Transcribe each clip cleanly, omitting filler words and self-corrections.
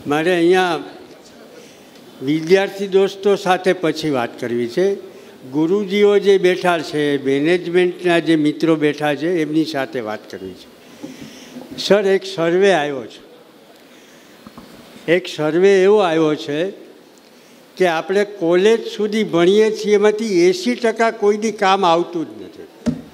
મારે અહીંયા વિદ્યાર્થી દોસ્તો સાથે પછી વાત કરવી છે. ગુરુજીઓ જે બેઠા છે, મેનેજમેન્ટના જે મિત્રો બેઠા છે, એમની સાથે વાત કરવી છે. સર, એક સર્વે આવ્યો છે. એક સર્વે એવો આવ્યો છે કે આપણે કોલેજ સુધી ભણીએ છીએ એમાંથી 80% કોઈની કામ આવતું જ નથી.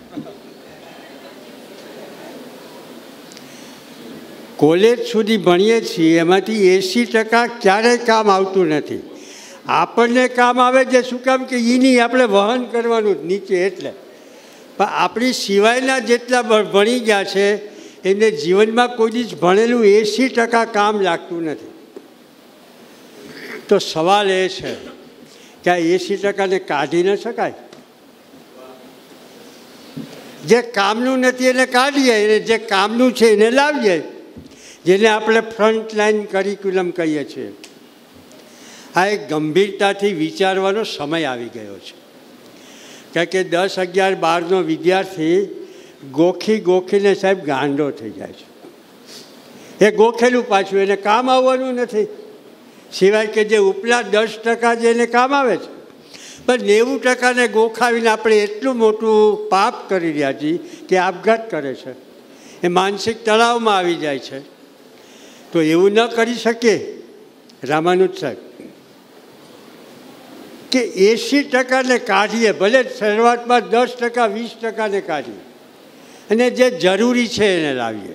કોલેજ સુધી ભણીએ છીએ એમાંથી 80% ક્યારેય કામ આવતું નથી. આપણને કામ આવે છે શું કામ કે એની આપણે વહન કરવાનું જ નીચે એટલે. પણ આપણી સિવાયના જેટલા ભણી ગયા છે એને જીવનમાં કોઈ જ ભણેલું 80% કામ લાગતું નથી. તો સવાલ એ છે કે આ 80%ને કાઢી ન શકાય? જે કામનું નથી એને કાઢીએ, અને જે કામનું છે એને લાવીએ, જેને આપણે ફ્રન્ટ લાઈન કરિક્યુલમ કહીએ છીએ. આ એક ગંભીરતાથી વિચારવાનો સમય આવી ગયો છે. કારણ કે 10, 11, 12નો વિદ્યાર્થી ગોખીને સાહેબ ગાંડો થઈ જાય છે. એ ગોખેલું પાછું એને કામ આવવાનું નથી, સિવાય કે જે ઉપલા 10% જે એને કામ આવે છે. પણ 90%ને ગોખાવીને આપણે એટલું મોટું પાપ કરી રહ્યા છીએ કે આપઘાત કરે છે, એ માનસિક તણાવમાં આવી જાય છે. તો એવું ન કરી શકીએ રામાનુજ સાહેબ કે 80%ને કાઢીએ, ભલે શરૂઆતમાં 10%, 20%ને કાઢીએ, અને જે જરૂરી છે એને લાવીએ.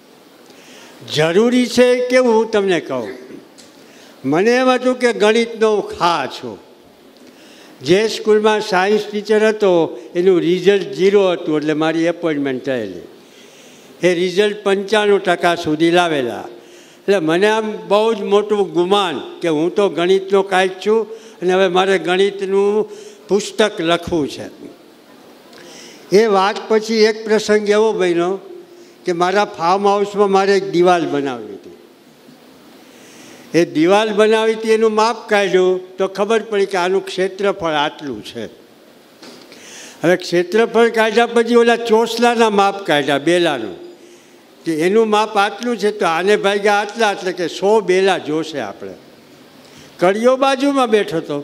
જરૂરી છે કેવું હું તમને કહું. મને એમ હતું કે ગણિતનો ખા છું. જે સ્કૂલમાં સાયન્સ ટીચર હતો એનું રિઝલ્ટ 0 હતું, એટલે મારી એપોઇન્ટમેન્ટ થયેલી. એ રિઝલ્ટ 95% સુધી લાવેલા. એટલે મને આમ બહુ જ મોટું ગુમાન કે હું તો ગણિતનો કાંઈક છું અને હવે મારે ગણિતનું પુસ્તક લખવું છે. એ વાત પછી એક પ્રસંગ એવો બન્યો કે મારા ફાર્મ હાઉસમાં મારે એક દિવાલ બનાવવી હતી. એ દિવાલ બનાવી હતી, એનું માપ કાઢ્યું તો ખબર પડી કે આનું ક્ષેત્રફળ આટલું છે. હવે ક્ષેત્રફળ કાઢ્યા પછી ઓલા ચોસલાના માપ કાઢ્યા, બેલાનું, કે એનું માપ આટલું છે તો આને ભાગ્યા આટલા, એટલે કે 100 બેલા જોશે આપણે. કડિયો બાજુમાં બેઠો હતો.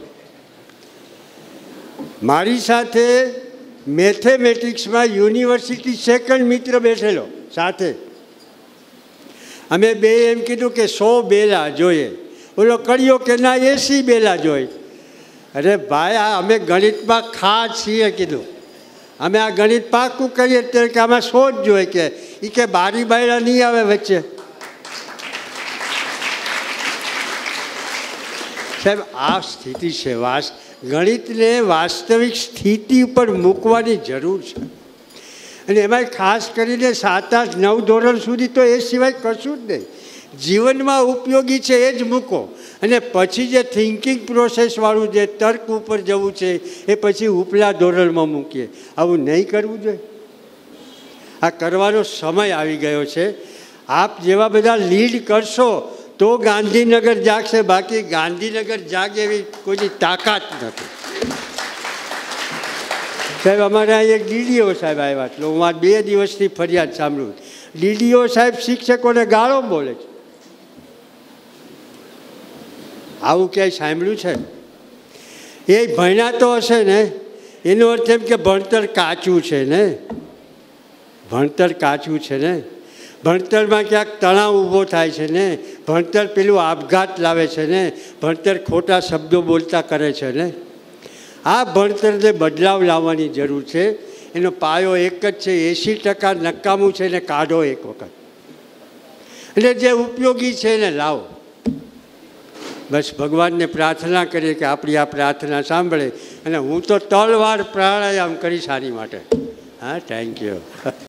મારી સાથે મેથેમેટિક્સમાં યુનિવર્સિટી સેકન્ડ મિત્ર બેઠેલો સાથે. અમે બે એમ કીધું કે 100 બેલા જોઈએ. ઓલો કડિયો કે ના 80 બેલા જોઈએ. અરે ભાઈ, આ અમે ગણિતમાં ખા છીએ કીધું. અમે આ ગણિત પાકું કરીએ ત્યારે કે આમાં 100 જ જોઈએ. કે એ કે બારી બાયરા નહીં આવે વચ્ચે. સાહેબ, આ સ્થિતિ છે. ગણિતને વાસ્તવિક સ્થિતિ ઉપર મૂકવાની જરૂર છે. અને એમાં ખાસ કરીને 7, 8, 9 ધોરણ સુધી તો એ સિવાય કશું જ નહીં. જીવનમાં ઉપયોગી છે એ જ મૂકો, અને પછી જે થિંકિંગ પ્રોસેસવાળું જે તર્ક ઉપર જવું છે એ પછી ઉપલા ધોરણમાં મૂકીએ. આવું નહીં કરવું જોઈએ. આ કરવાનો સમય આવી ગયો છે. આપ જેવા બધા લીડ કરશો તો ગાંધીનગર જાગશે, બાકી ગાંધીનગર જાગે એવી કોઈની તાકાત નથી. સાહેબ, અમારે અહીં એક ડીડીઓ સાહેબ આવ્યા એટલે હું આ 2 દિવસથી ફરિયાદ સાંભળું. ડીડીઓ સાહેબ શિક્ષકોને ગાળો બોલે છે. આવું ક્યાંય સાંભળ્યું છે? એ ભણ્યા તો હશે ને, એનો અર્થ એમ કે ભણતર કાચું છે ને. ભણતર કાચું છે ને. ભણતરમાં ક્યાંક તણાવ ઊભો થાય છે ને. ભણતર પેલું આપઘાત લાવે છે ને. ભણતર ખોટા શબ્દો બોલતા કરે છે ને. આ ભણતરને બદલાવ લાવવાની જરૂર છે. એનો પાયો એક જ છે, 80% નકામું છે એને કાઢો એક વખત, અને જે ઉપયોગી છે એને લાવો. બસ ભગવાનને પ્રાર્થના કરીએ કે આપણી આ પ્રાર્થના સાંભળે. અને હું તો તલવાર પ્રાણાયામ કરીશ આની માટે. હા, થેન્ક યુ.